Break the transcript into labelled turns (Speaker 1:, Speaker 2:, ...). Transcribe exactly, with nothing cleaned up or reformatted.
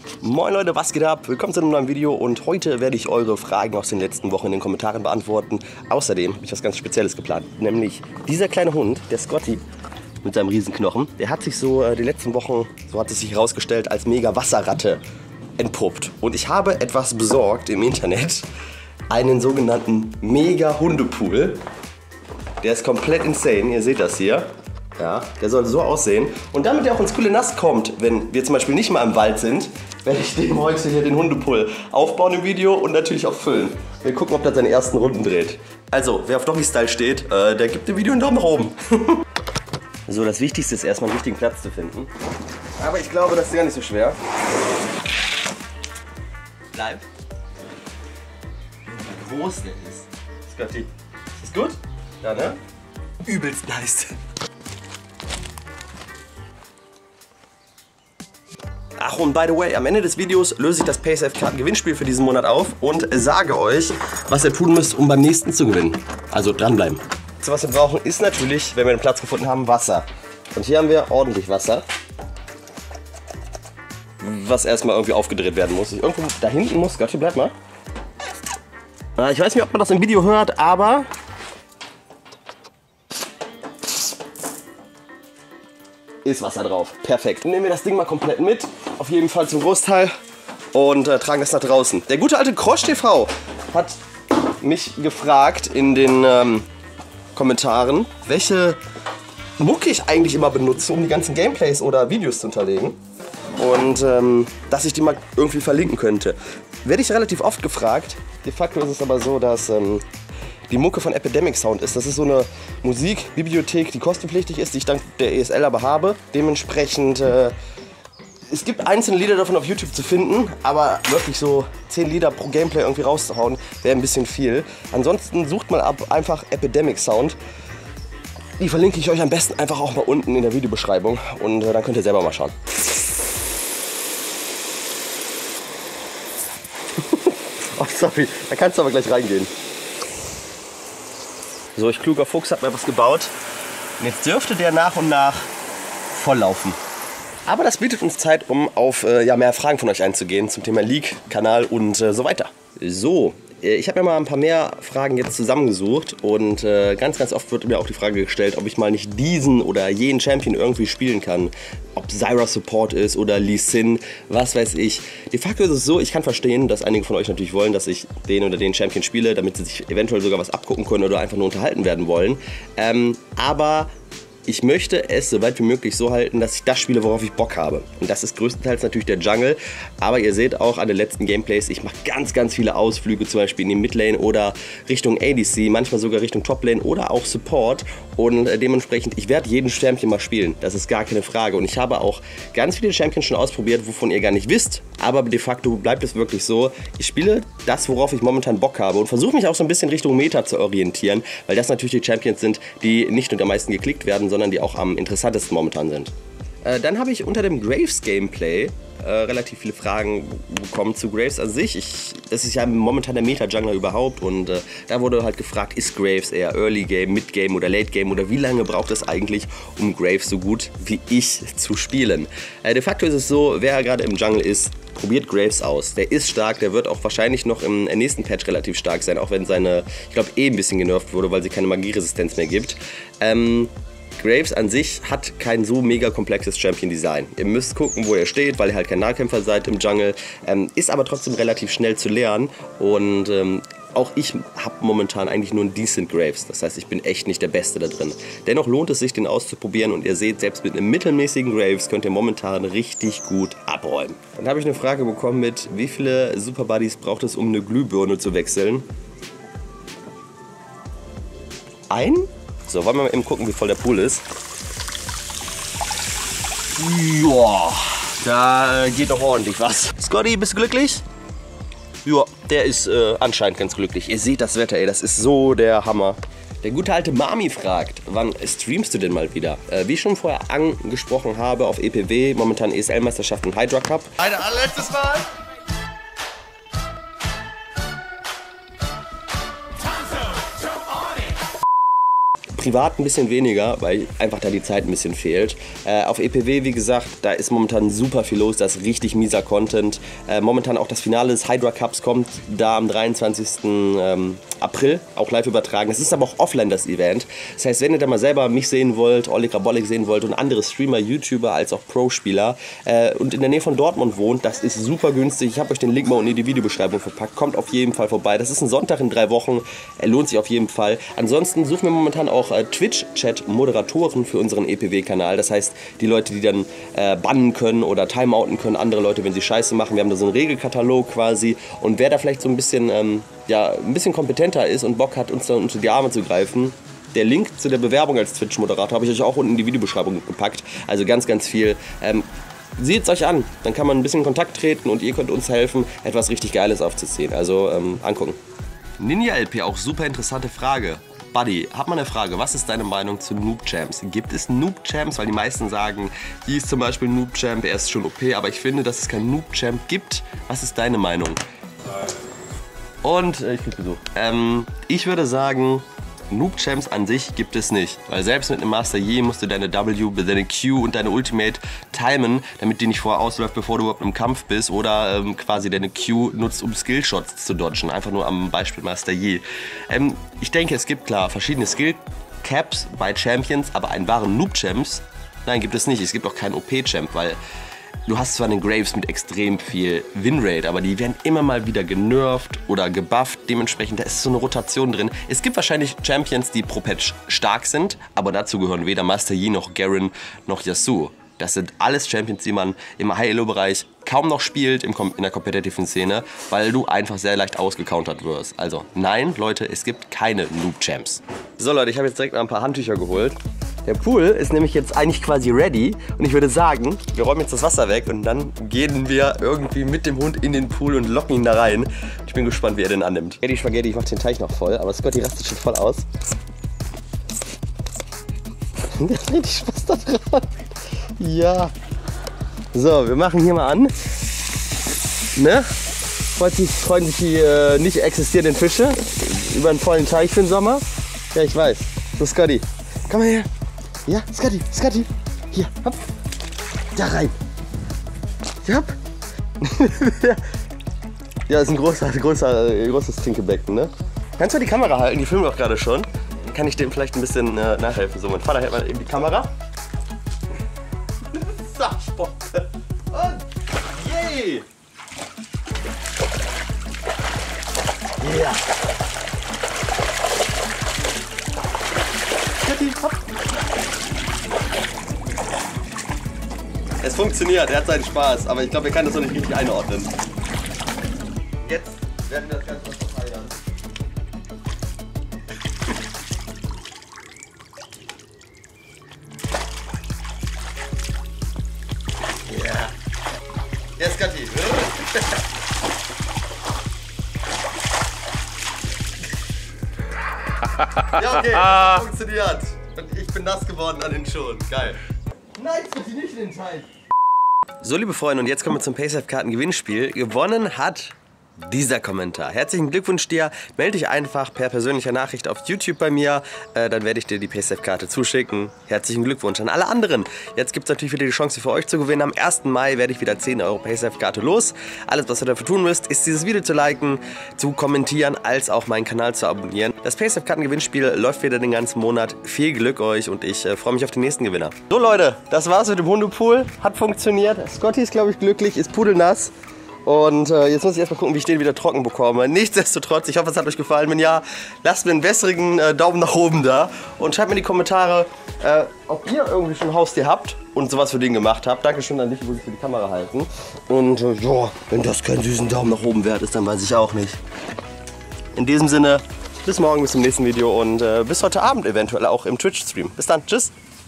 Speaker 1: Moin Leute, was geht ab? Willkommen zu einem neuen Video und heute werde ich eure Fragen aus den letzten Wochen in den Kommentaren beantworten. Außerdem habe ich was ganz Spezielles geplant, nämlich dieser kleine Hund, der Scotty mit seinem Riesenknochen, der hat sich so äh, die letzten Wochen, so hat es sich herausgestellt, als mega Wasserratte entpuppt. Und ich habe etwas besorgt im Internet, einen sogenannten mega Hundepool. Der ist komplett insane, ihr seht das hier. Ja, der soll so aussehen. Und damit er auch ins coole Nass kommt, wenn wir zum Beispiel nicht mal im Wald sind, werde ich dem heute hier den Hundepool aufbauen im Video und natürlich auch füllen. Wir gucken, ob der seine ersten Runden dreht. Also, wer auf Doggy Style steht, äh, der gibt dem Video einen Daumen nach oben. So, das Wichtigste ist erstmal einen richtigen Platz zu finden. Aber ich glaube, das ist gar nicht so schwer. Bleib. Wie groß der ist. Scotty. Ist gut? Ja, ne? Übelst nice. Ach, und by the way, am Ende des Videos löse ich das Paysafe-Karten-Gewinnspiel für diesen Monat auf und sage euch, was ihr tun müsst, um beim nächsten zu gewinnen. Also dranbleiben. So, was wir brauchen, ist natürlich, wenn wir den Platz gefunden haben, Wasser. Und hier haben wir ordentlich Wasser, was erstmal irgendwie aufgedreht werden muss. Ich irgendwo da hinten muss, Gottchen, bleib mal. Ich weiß nicht, ob man das im Video hört, aber ist Wasser drauf. Perfekt. Nehmen wir das Ding mal komplett mit, auf jeden Fall zum Großteil, und äh, tragen das nach draußen. Der gute alte Krosch T V hat mich gefragt in den ähm, Kommentaren, welche Mucke ich eigentlich immer benutze, um die ganzen Gameplays oder Videos zu unterlegen. Und ähm, dass ich die mal irgendwie verlinken könnte. Werde ich relativ oft gefragt. De facto ist es aber so, dass ähm, die Mucke von Epidemic Sound ist. Das ist so eine Musikbibliothek, die kostenpflichtig ist, die ich dank der E S L aber habe. Dementsprechend, äh, es gibt einzelne Lieder davon auf YouTube zu finden, aber wirklich so zehn Lieder pro Gameplay irgendwie rauszuhauen, wäre ein bisschen viel. Ansonsten sucht mal ab einfach Epidemic Sound. Die verlinke ich euch am besten einfach auch mal unten in der Videobeschreibung und äh, dann könnt ihr selber mal schauen. Oh, sorry, da kannst du aber gleich reingehen. So, ich kluger Fuchs hab mir was gebaut. Und jetzt dürfte der nach und nach volllaufen. Aber das bietet uns Zeit, um auf äh, ja, mehr Fragen von euch einzugehen zum Thema League, Kanal und äh, so weiter. So, äh, ich habe mir mal ein paar mehr Fragen jetzt zusammengesucht und äh, ganz, ganz oft wird mir auch die Frage gestellt, ob ich mal nicht diesen oder jenen Champion irgendwie spielen kann. Ob Zyra Support ist oder Lee Sin, was weiß ich. De facto ist es so, ich kann verstehen, dass einige von euch natürlich wollen, dass ich den oder den Champion spiele, damit sie sich eventuell sogar was abgucken können oder einfach nur unterhalten werden wollen. Ähm, aber ich möchte es so weit wie möglich so halten, dass ich das spiele, worauf ich Bock habe. Und das ist größtenteils natürlich der Jungle. Aber ihr seht auch an den letzten Gameplays, ich mache ganz, ganz viele Ausflüge, zum Beispiel in die Midlane oder Richtung A D C, manchmal sogar Richtung Toplane oder auch Support. Und äh, dementsprechend, ich werde jeden Champion mal spielen. Das ist gar keine Frage. Und ich habe auch ganz viele Champions schon ausprobiert, wovon ihr gar nicht wisst. Aber de facto bleibt es wirklich so, ich spiele das, worauf ich momentan Bock habe und versuche mich auch so ein bisschen Richtung Meta zu orientieren, weil das natürlich die Champions sind, die nicht nur am meisten geklickt werden, sondern die auch am interessantesten momentan sind. Äh, dann habe ich unter dem Graves Gameplay äh, relativ viele Fragen bekommen zu Graves an sich. Ich, das ist ja momentan der Meta-Jungler überhaupt und äh, da wurde halt gefragt, ist Graves eher Early Game, Mid Game oder Late Game oder wie lange braucht es eigentlich, um Graves so gut wie ich zu spielen? Äh, de facto ist es so, wer gerade im Jungle ist, probiert Graves aus. Der ist stark, der wird auch wahrscheinlich noch im nächsten Patch relativ stark sein, auch wenn seine, ich glaube, eh ein bisschen genervt wurde, weil sie keine Magieresistenz mehr gibt. Ähm, Graves an sich hat kein so mega komplexes Champion-Design. Ihr müsst gucken, wo ihr steht, weil ihr halt kein Nahkämpfer seid im Jungle. Ähm, ist aber trotzdem relativ schnell zu lernen und ähm, auch ich habe momentan eigentlich nur einen decent Graves. Das heißt, ich bin echt nicht der Beste da drin. Dennoch lohnt es sich, den auszuprobieren und ihr seht, selbst mit einem mittelmäßigen Graves könnt ihr momentan richtig gut abräumen. Dann habe ich eine Frage bekommen mit, wie viele Super Buddies braucht es, um eine Glühbirne zu wechseln? Ein? So, wollen wir mal eben gucken, wie voll der Pool ist. Joa, da geht doch ordentlich was. Scotty, bist du glücklich? Ja, der ist äh, anscheinend ganz glücklich. Ihr seht das Wetter, ey, das ist so der Hammer. Der gute alte Mami fragt, wann streamst du denn mal wieder? Äh, wie ich schon vorher angesprochen habe, auf E P W, momentan E S L-Meisterschaft und Hydra Cup.
Speaker 2: Ein allerletztes Mal.
Speaker 1: privat ein bisschen weniger, weil einfach da die Zeit ein bisschen fehlt. Äh, auf E P W, wie gesagt, da ist momentan super viel los, da ist richtig mieser Content. Äh, momentan auch das Finale des Hydra Cups kommt da am dreiundzwanzigsten Ähm, April, auch live übertragen. Es ist aber auch offline, das Event. Das heißt, wenn ihr da mal selber mich sehen wollt, Olli Grabolik sehen wollt und andere Streamer, YouTuber als auch Pro-Spieler äh, und in der Nähe von Dortmund wohnt, das ist super günstig. Ich habe euch den Link mal unten in die Videobeschreibung verpackt. Kommt auf jeden Fall vorbei. Das ist ein Sonntag in drei Wochen. Er lohnt sich auf jeden Fall. Ansonsten suchen wir momentan auch äh, Twitch-Chat-Moderatoren für unseren E P W-Kanal. Das heißt, die Leute, die dann äh, bannen können oder timeouten können, andere Leute, wenn sie Scheiße machen. Wir haben da so einen Regelkatalog quasi. Und wer da vielleicht so ein bisschen, ähm, ja, ein bisschen kompetenter ist und Bock hat, uns da unter die Arme zu greifen, der Link zu der Bewerbung als Twitch-Moderator habe ich euch auch unten in die Videobeschreibung gepackt. Also ganz, ganz viel. Ähm, Seht es euch an, dann kann man ein bisschen in Kontakt treten und ihr könnt uns helfen, etwas richtig Geiles aufzuziehen. Also ähm, angucken. Ninja L P, auch super interessante Frage. Buddy, hab mal eine Frage. Was ist deine Meinung zu Noob Champs? Gibt es Noob Champs? Weil die meisten sagen, die ist zum Beispiel Noob Champ, er ist schon O P, aber ich finde, dass es keinen Noob Champ gibt. Was ist deine Meinung? Und äh, ich krieg Besuch. Ähm, ich würde sagen, Noob Champs an sich gibt es nicht, weil selbst mit einem Master Yi musst du deine W, deine Q und deine Ultimate timen, damit die nicht vorher ausläuft, bevor du überhaupt im Kampf bist, oder ähm, quasi deine Q nutzt, um Skillshots zu dodgen, einfach nur am Beispiel Master Yi. Ähm, ich denke, es gibt klar verschiedene Skill-Caps bei Champions, aber einen wahren Noob Champs, nein, gibt es nicht. Es gibt auch keinen O P-Champ, weil du hast zwar den Graves mit extrem viel Winrate, aber die werden immer mal wieder genervt oder gebufft. Dementsprechend, da ist so eine Rotation drin. Es gibt wahrscheinlich Champions, die pro Patch stark sind, aber dazu gehören weder Master Yi noch Garen noch Yasuo. Das sind alles Champions, die man im High-Elo-Bereich kaum noch spielt in der kompetitiven Szene, weil du einfach sehr leicht ausgecountert wirst. Also nein, Leute, es gibt keine Noob-Champs. So Leute, ich habe jetzt direkt mal ein paar Handtücher geholt. Der Pool ist nämlich jetzt eigentlich quasi ready und ich würde sagen, wir räumen jetzt das Wasser weg und dann gehen wir irgendwie mit dem Hund in den Pool und locken ihn da rein. Ich bin gespannt, wie er den annimmt. Ja, die Spaghetti, ich mach den Teich noch voll, aber Scotty rastet schon voll aus. Der hat richtig Spaß da dran. Ja. So, wir machen hier mal an. Ne? Freut sich, freuen sich die äh, nicht existierenden Fische über einen vollen Teich für den Sommer. Ja, ich weiß. So, Scotty, komm mal her. Ja, Scotty, Scotty. Hier, hopp. Da rein. Ja, hopp. Ja, ist ein großer, großer, großes Tinkebecken, ne? Kannst du die Kamera halten? Die filmen doch gerade schon. Dann kann ich dem vielleicht ein bisschen äh, nachhelfen. So, mein Vater hält mal eben die Kamera. Sachspotte. Und yay! Ja. Scotty, hopp. Es funktioniert, er hat seinen Spaß, aber ich glaube, er kann das noch nicht richtig einordnen. Jetzt werden wir das Ganze noch verfeinern. Ja. Ja, Scotty. Ja, okay, das hat funktioniert. Und ich bin nass geworden an den Schuhen. Geil. Nein, Scotty, nicht in den Teich. So, liebe Freunde, und jetzt kommen wir zum Paysafe-Karten-Gewinnspiel. Gewonnen hat dieser Kommentar. Herzlichen Glückwunsch dir. Melde dich einfach per persönlicher Nachricht auf YouTube bei mir. Äh, dann werde ich dir die Paysafe-Karte zuschicken. Herzlichen Glückwunsch an alle anderen. Jetzt gibt es natürlich wieder die Chance für euch zu gewinnen. Am ersten Mai werde ich wieder zehn Euro Paysafe-Karte los. Alles, was ihr dafür tun müsst, ist dieses Video zu liken, zu kommentieren, als auch meinen Kanal zu abonnieren. Das Paysafe-Karten-Gewinnspiel läuft wieder den ganzen Monat. Viel Glück euch und ich äh, freue mich auf den nächsten Gewinner. So Leute, das war's mit dem Hundepool. Hat funktioniert. Scotty ist, glaube ich, glücklich, ist pudelnass. Und äh, jetzt muss ich erstmal gucken, wie ich den wieder trocken bekomme. Nichtsdestotrotz, ich hoffe, es hat euch gefallen. Wenn ja, lasst mir einen wässrigen äh, Daumen nach oben da. Und schreibt mir in die Kommentare, äh, ob ihr irgendwie schon ein Haustier habt und sowas für den gemacht habt. Dankeschön an dich, wo ich für die Kamera halten. Und äh, ja, wenn das keinen süßen Daumen nach oben wert ist, dann weiß ich auch nicht. In diesem Sinne, bis morgen, bis zum nächsten Video und äh, bis heute Abend eventuell auch im Twitch-Stream. Bis dann, tschüss!